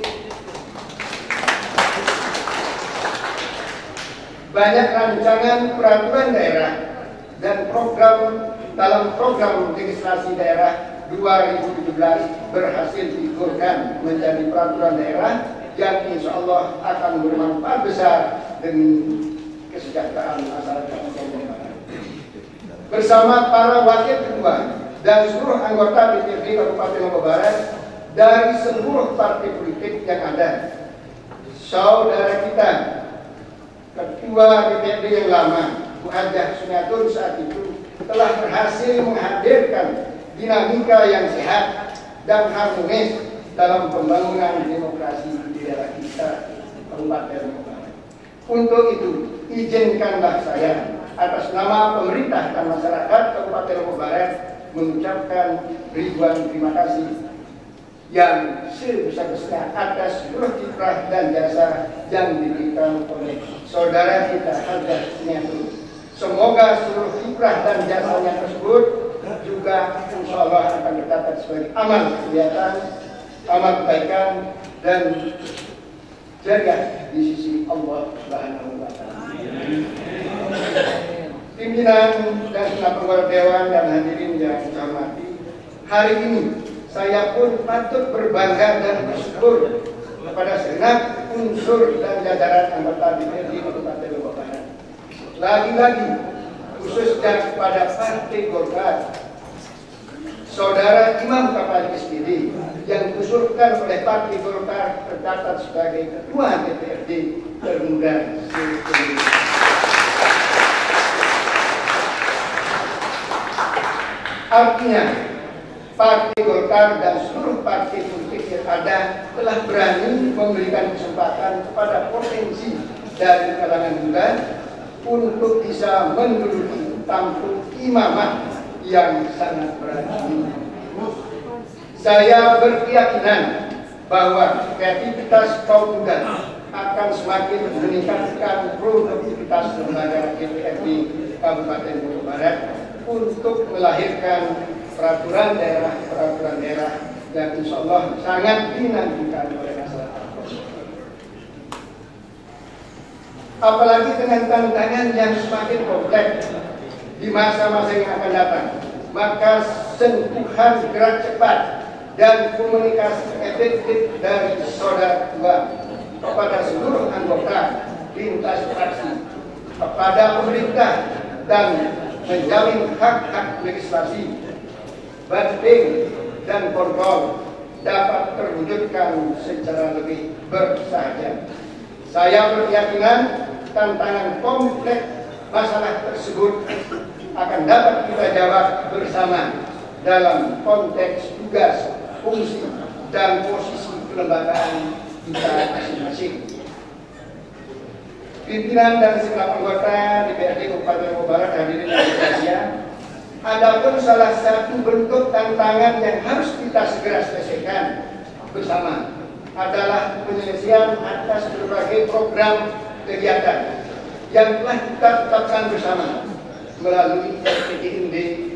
Banyak rancangan peraturan daerah dan dalam program legislasi daerah 2017 berhasil digolkan menjadi peraturan daerah yang insya Allah akan bermanfaat besar demi kesejahteraan masyarakat Lombok Barat. Bersama para wakil ketua dan seluruh anggota DPRD Kabupaten Lombok Barat dari seluruh partai politik yang ada, saudara kita Ketua DPRD yang lama, Bu Hajah Sumiatun saat itu telah berhasil menghadirkan dinamika yang sehat dan harmonis dalam pembangunan demokrasi di daerah kita, Kabupaten Lombok Barat. Untuk itu, izinkanlah saya atas nama pemerintah dan masyarakat Kabupaten Lombok Barat mengucapkan ribuan terima kasih yang sebesar-besarnya atas seluruh kiprah dan jasa yang diberikan oleh saudara kita Hajah Sumiatun. Semoga seluruh kiprah dan jasanya tersebut juga insya Allah akan tercatat sebagai amal kegiatan, amal kebaikan dan jariah di sisi Allah Subhanahu wa Ta'ala. Pimpinan dan anggota dewan dan hadirin yang saya hormati, hari ini saya pun patut berbangga dan bersyukur kepada segenap unsur dan jajaran anggota DPRD Kabupaten Lombok Barat. Lagi-lagi khususnya kepada Partai Golkar, saudara Imam Kapal SPD yang diusulkan oleh Partai Golkar tercatat sebagai ketua DPRD termuda se-Indonesia. Artinya, Partai Golkar dan seluruh partai politik yang ada telah berani memberikan kesempatan kepada potensi dari kalangan muda untuk bisa menduduki tampuk imamah yang sangat berani. Saya berkeyakinan bahwa kreativitas kaum muda akan semakin meningkatkan produktivitas lembaga DPRD Kabupaten Lombok Barat untuk melahirkan peraturan daerah yang insya Allah sangat dinantikan oleh masyarakat. Apalagi dengan tantangan yang semakin kompleks di masa-masa yang akan datang, maka sentuhan gerak cepat dan komunikasi efektif dari saudara ketua kepada seluruh anggota lintas fraksi, kepada pemerintah dan menjamin hak-hak legislasi, banding dan kontrol dapat terwujudkan secara lebih bersahaja. Saya berkeyakinan tantangan kompleks masalah tersebut akan dapat kita jawab bersama dalam konteks tugas, fungsi, dan posisi kelembagaan kita masing-masing. Pimpinan dan segenap anggota DPRD Kabupaten Lombok Barat hadirin yang berbahagia, adapun salah satu bentuk tantangan yang harus kita segera selesaikan bersama adalah penyelesaian atas berbagai program kegiatan yang telah kita tetapkan bersama melalui RPJMD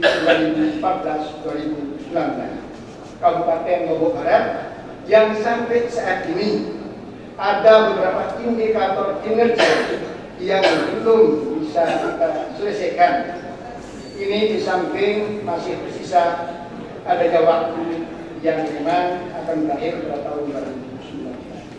2014-2019 Kabupaten Lombok Barat, yang sampai saat ini ada beberapa indikator kinerja yang belum bisa kita selesaikan. Ini di samping masih tersisa adanya waktu yang memang akan berakhir pada tahun 2019.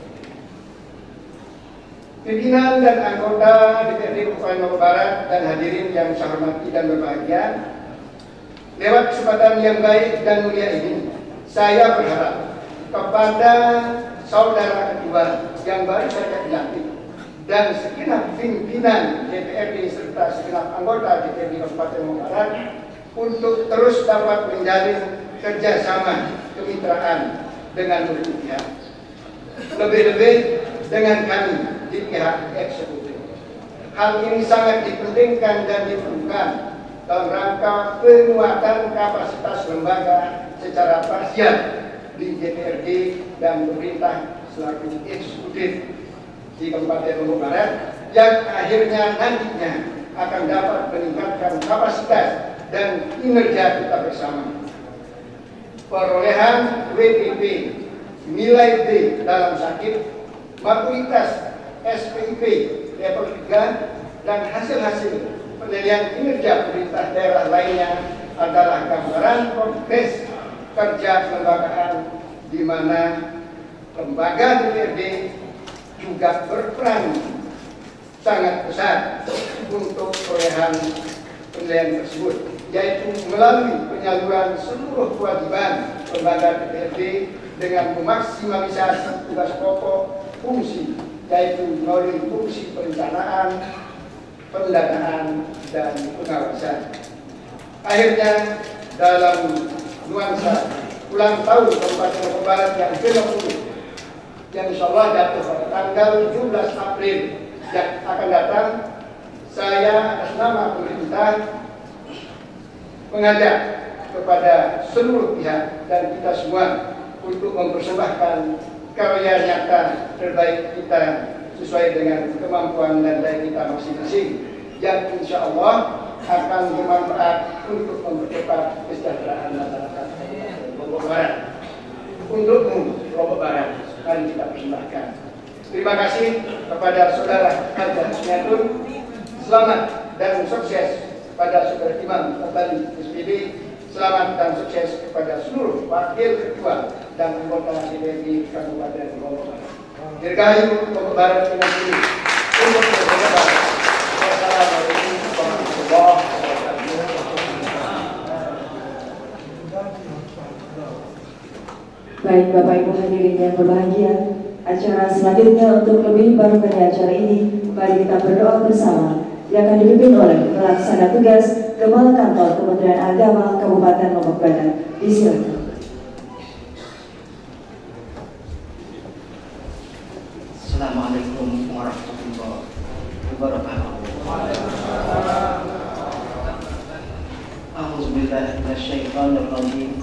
Pimpinan dan anggota DPRD Kabupaten Lombok Barat dan hadirin yang saya hormati dan berbahagia, lewat kesempatan yang baik dan mulia ini, saya berharap kepada saudara ketua yang baru saja dilantik dan segenap pimpinan DPRD serta segenap anggota DPRD Kabupaten Lombok Barat untuk terus dapat menjalin kerjasama kemitraan dengan berbagai pihak, lebih-lebih dengan kami di pihak eksekutif. Hal ini sangat dipentingkan dan diperlukan dalam rangka penguatan kapasitas lembaga secara parsial di DPRD dan pemerintah selaku eksekutif di Kabupaten Lombok Barat, yang akhirnya nantinya akan dapat meningkatkan kapasitas dan kinerja kita bersama. Perolehan WPP, nilai B dalam sakit, maturitas SPIP level 3, dan hasil-hasil penilaian kinerja pemerintah daerah lainnya adalah gambaran progres kerja kelembagaan di mana lembaga DPRD juga berperan sangat besar untuk perolehan penilaian tersebut, yaitu melalui penyaluran seluruh kewajiban lembaga DPRD dengan memaksimalisasi tugas pokok fungsi, yaitu melalui fungsi perencanaan, pendanaan, dan pengawasan. Akhirnya, dalam nuansa ulang tahun Kabupaten Lombok Barat yang ke-60 yang insya Allah jatuh pada tanggal 17 April yang akan datang, saya atas nama pemerintah mengajak kepada seluruh pihak dan kita semua untuk mempersembahkan karya nyata terbaik kita sesuai dengan kemampuan dan daya kita masing-masing, yang insya Allah akan bermanfaat untuk mempercepat kesejahteraan masyarakat Lombok Barat. Untukmu Lombok Barat, mari kita persembahkan. Terima kasih kepada saudara Haji Hasmiatun. Selamat dan sukses kepada saudara Imam Kembali SPD. Selamat dan sukses kepada seluruh wakil ketua dan anggota DPRD Kabupaten Lombok Barat. Dirgahayu Lombok Barat dengan ini. Untuk berdebat. Wassalamualaikum warahmatullahi wabarakatuh. Baik Bapak Ibu hadirin yang berbahagia, acara selanjutnya untuk lebih baru dari acara ini, mari kita berdoa bersama yang akan dipimpin oleh pelaksana tugas Kepala Kantor Kementerian Agama Kabupaten Lombok Barat. Disilakan. Assalamualaikum warahmatullahi wabarakatuh. A'udzubillahi minasyaitonir rajim.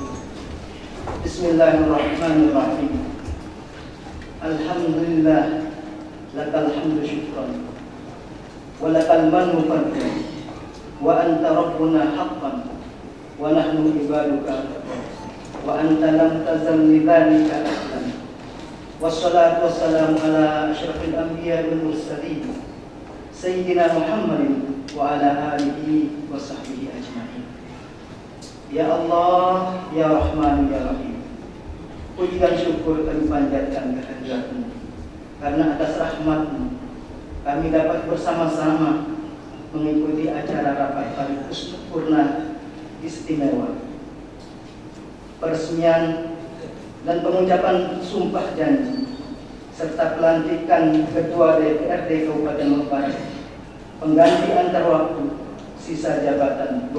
Bismillahirrahmanirrahim. Alhamdulillah, lakal hamdu syukran, wa lakal mannu fadlan, wa anta rabbuna haqqan, wa nahnu ibaduka, wa anta lam tazal lidhalika ahlan. Wassalatu wassalamu ala asyrafil anbiya wal mursalin Sayyidina Muhammadin wa ala alihi wa sahbihi ajma'in. Ya Allah, Ya Rahman, Ya Rahim, puji dan syukur kami panjatkan kehadirat-Mu, karena atas rahmat-Mu kami dapat bersama-sama mengikuti acara rapat paripurna istimewa, peresmian dan pengucapan sumpah janji serta pelantikan Ketua DPRD Kabupaten Lombok Barat pengganti antar waktu sisa jabatan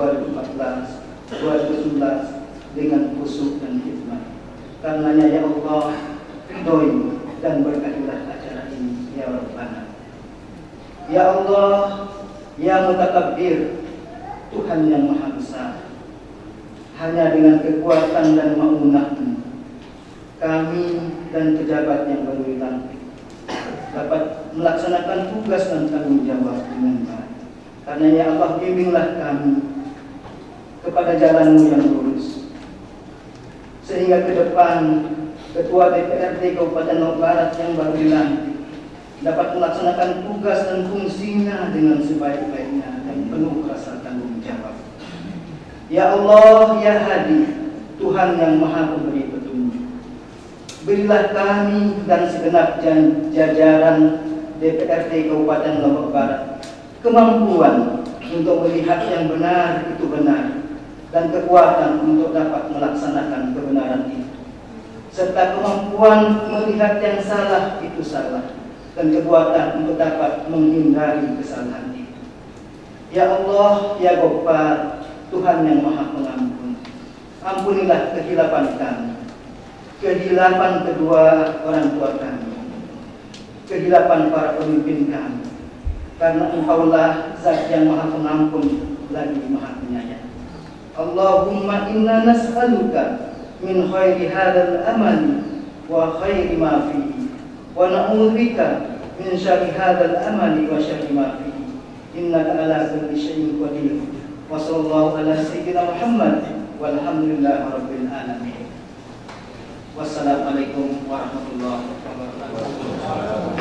2014-2019 dengan khusyuk dan hikmat. Karenanya ya Allah, ridhoi dan berkatilah acara ini ya Rabbana. Ya Allah, ya Mutakabbir, Tuhan yang Maha Besar, hanya dengan kekuatan dan ma'unah-Mu kami dan pejabat yang baru dilantik dapat melaksanakan tugas dan tanggung jawab dengan baik. Karena ya Allah, bimbinglah kami kepada jalan-Mu yang lurus, sehingga ke depan Ketua DPRD Kabupaten Lombok Barat yang baru dilantik dapat melaksanakan tugas dan fungsinya dengan sebaik-baiknya dan penuh rasa tanggung jawab. Ya Allah, ya Hadi, Tuhan yang Maha Pemberi petunjuk, berilah kami dan segenap jajaran DPRD Kabupaten Lombok Barat kemampuan untuk melihat yang benar itu benar dan kekuatan untuk dapat melaksanakan kebenaran itu, serta kemampuan melihat yang salah itu salah dan kekuatan untuk dapat menghindari kesalahan itu. Ya Allah, ya Ghaffar, Tuhan yang Maha Pengampun, ampunilah kehilapan kami, kehilapan kedua orang tua kami, kehilapan para pemimpin kami, karena Engkaulah Zat yang Maha Pengampun lagi Maha Penyayang. Allahumma inna nas'aluka min khairi hadzal amali wa khairi ma fihi wa na'udzubika min syarri hadzal amali wa syarri ma fihi innaka ala kulli syai'in qadir. Wa sallallahu ala sayyidina Muhammad walhamdulillahi rabbil alamin. Wassalamualaikum warahmatullahi wabarakatuh.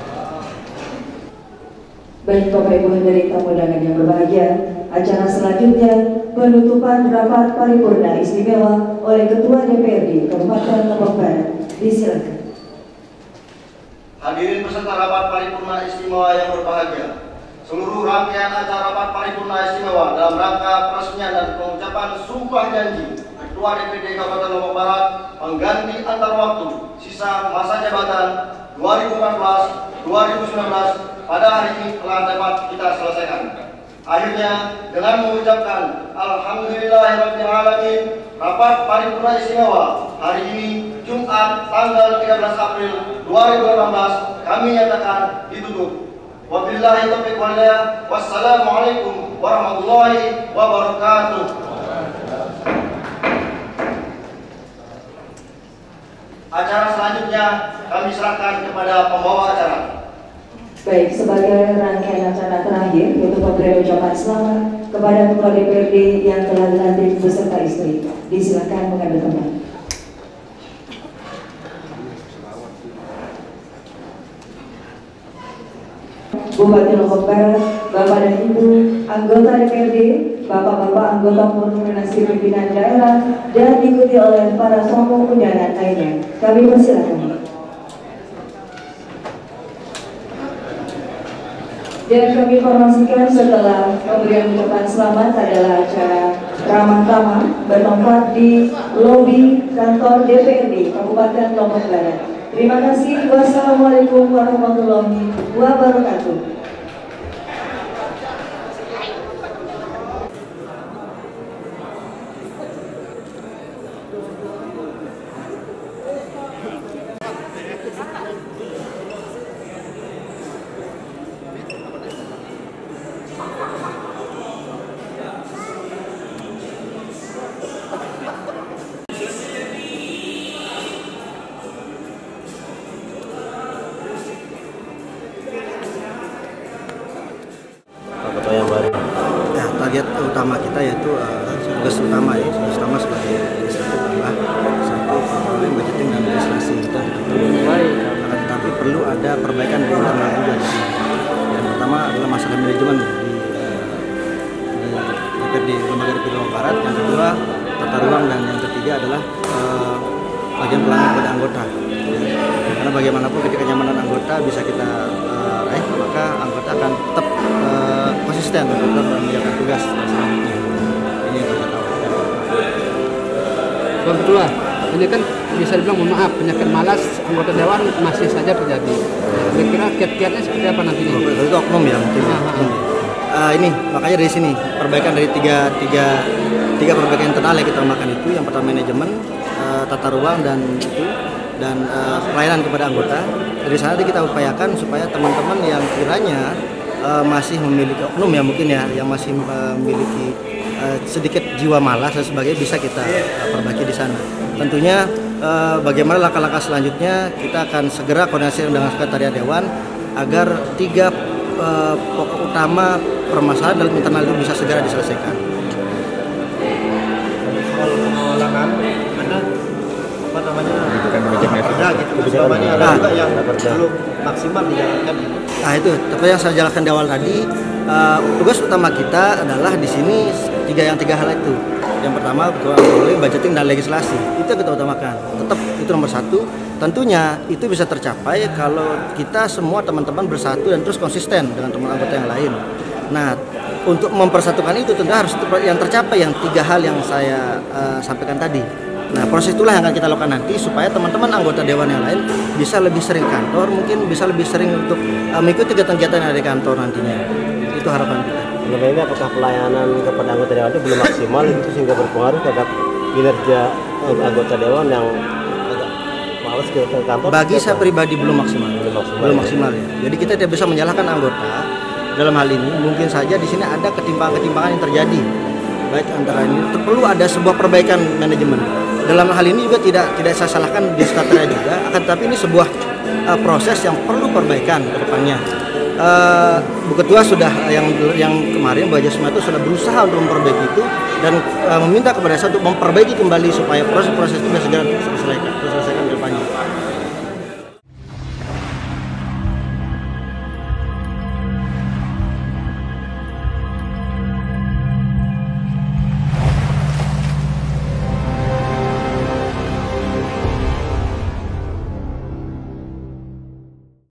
Baik Bapak Ibu hadirin tamu undangan yang berbahagia, acara selanjutnya penutupan rapat paripurna istimewa oleh Ketua DPRD Kabupaten Lombok Barat. Disilakan. Hadirin peserta rapat paripurna istimewa yang berbahagia, seluruh rangkaian acara rapat paripurna istimewa dalam rangka peresmian dan pengucapan sumpah janji Ketua DPRD Kabupaten Lombok Barat pengganti antar waktu sisa masa jabatan 2014-2019 pada hari ini telah dapat kita selesaikan. Akhirnya dengan mengucapkan Alhamdulillahirrahmanirrahim, rapat paripurna istimewa hari ini Jumat tanggal 13 April 2018 kami nyatakan ditutup. Wabillahi taufiq wal hidayah. Wassalamualaikum warahmatullahi wabarakatuh. Acara selanjutnya kami serahkan kepada pembawa acara. Baik, sebagai rangkaian acara terakhir yaitu pemberian ucapan selamat kepada Ketua DPRD yang telah dilantik beserta istri. Disilakan mengambil tempat. Bupati Lombok Barat, Bapak dan Ibu, anggota DPRD, Bapak-bapak anggota koordinasi pimpinan daerah, dan diikuti oleh para tamu undangan lainnya. Kami persilakan. Dan kami informasikan setelah pemberian ucapan selamat adalah acara ramah tamah bertempat di lobi kantor DPRD Kabupaten Lombok Barat. Terima kasih. Wassalamualaikum warahmatullahi wabarakatuh. Target utama kita yaitu tugas utama sebagai legislatif adalah satu kontrol budgeting dan legislasi kita tetapi perlu ada perbaikan di internal juga di sini. Yang pertama adalah masalah manajemen di DPRD Lembaga DPRD Lombok Barat, yang kedua tata ruang, dan yang ketiga adalah bagian pelayanan pada anggota. Karena bagaimanapun ketika kenyamanan anggota bisa kita raih, maka anggota akan tetap konsisten untuk menjalankan tugas selanjutnya. Ini yang kita tahu. Bang Ketua, ini kan bisa dibilang mohon maaf, penyakit malas anggota dewan masih saja terjadi. Kira-kira kiat-kiatnya seperti apa nantinya? Itu oknum ya mungkin. Ini makanya dari sini perbaikan dari tiga perbaikan internal yang kita makan itu, yang pertama manajemen, tata ruang, dan itu dan pelayanan kepada anggota. Dari sana kita upayakan supaya teman-teman yang kiranya masih memiliki oknum ya mungkin ya, yang masih memiliki sedikit jiwa malas dan sebagainya bisa kita perbaiki di sana. Tentunya bagaimana langkah-langkah selanjutnya kita akan segera koordinasi dengan Sekretariat Dewan agar 3 pokok utama permasalahan dalam internal itu bisa segera diselesaikan. Soal pengelolaan ada apa namanya? Ada gitu. Ada juga yang belum maksimal dijalankan. Nah itu, seperti yang saya jelaskan di awal tadi, tugas utama kita adalah di sini tiga hal itu. Yang pertama, controlling, budgeting, dan legislasi. Itu yang kita utamakan. Tetap itu nomor 1. Tentunya itu bisa tercapai kalau kita semua teman-teman bersatu dan terus konsisten dengan teman anggota yang lain. Nah, untuk mempersatukan itu tentu harus yang tercapai yang 3 hal yang saya sampaikan tadi. Nah, proses itulah yang akan kita lakukan nanti supaya teman-teman anggota dewan yang lain bisa lebih sering kantor, mungkin bisa lebih sering untuk mengikuti kegiatan yang ada di kantor nantinya. Itu harapan kita. Selama ini apakah pelayanan kepada anggota dewan itu belum maksimal itu sehingga berpengaruh terhadap kinerja anggota dewan yang agak malas ke kantor? Bagi saya pribadi belum maksimal. Belum maksimal ya. Jadi kita tidak bisa menyalahkan anggota dalam hal ini. Mungkin saja di sini ada ketimpangan-ketimpangan yang terjadi. Baik antara ini perlu ada sebuah perbaikan manajemen. Dalam hal ini juga tidak saya salahkan di sekretariat juga, akan tetapi ini sebuah proses yang perlu perbaikan ke depannya. Bu Ketua sudah yang kemarin Bu Jasma itu sudah berusaha untuk memperbaiki itu dan meminta kepada saya untuk memperbaiki kembali supaya proses-proses itu bisa segera diselesaikan.